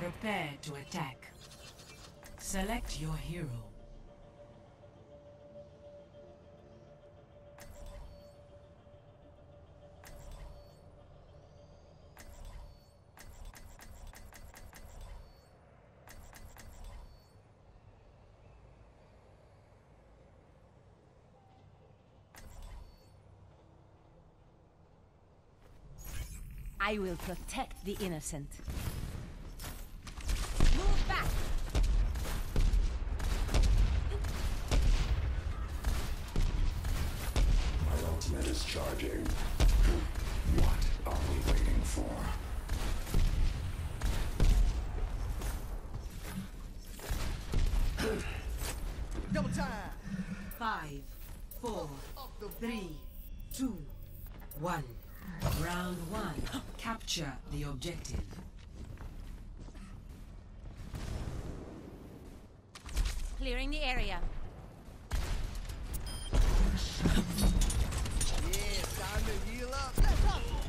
Prepare to attack. Select your hero. I will protect the innocent. Move back! My ultimate is charging. What are we waiting for? Double time! 5, 4, 3, 2, 1. Round 1. Capture the objective. Clearing the area. Yeah, time to heal up. Let's hustle!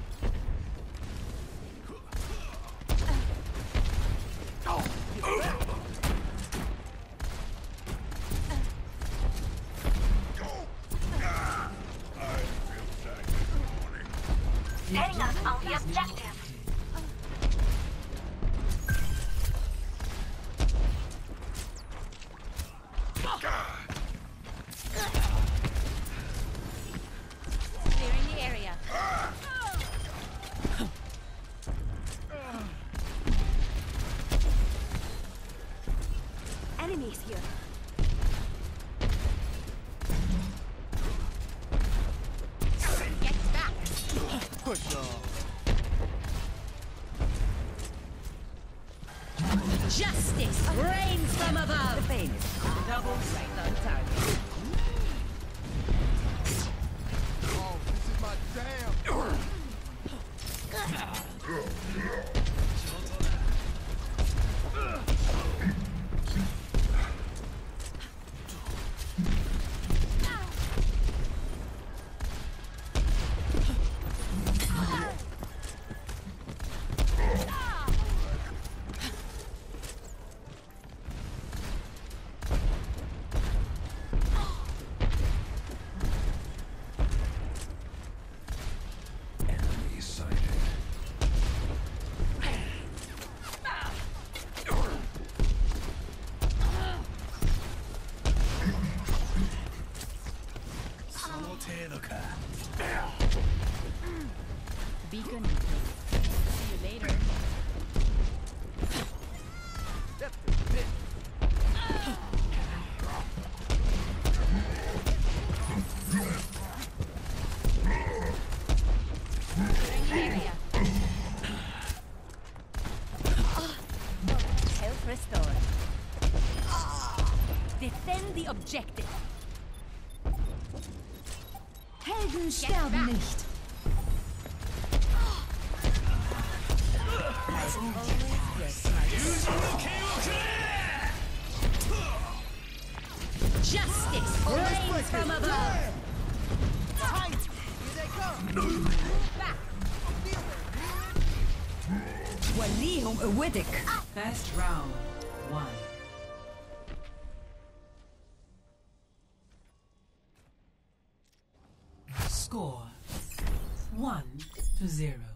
Getting us on the objective. Clearing the area. Enemies here. Get back! Push on. Justice reigns from above! The famous double right on target. Oh, this is my jam. Enemy sighted. Beacon. See you later. That's the bit. Clearing the area. Health restored. Defend the objective. Helden sterben nicht. Justice reigns from above. Tight! Here they come! Back. Feel it! وليهم قوتك. First round 1. Score 1-0.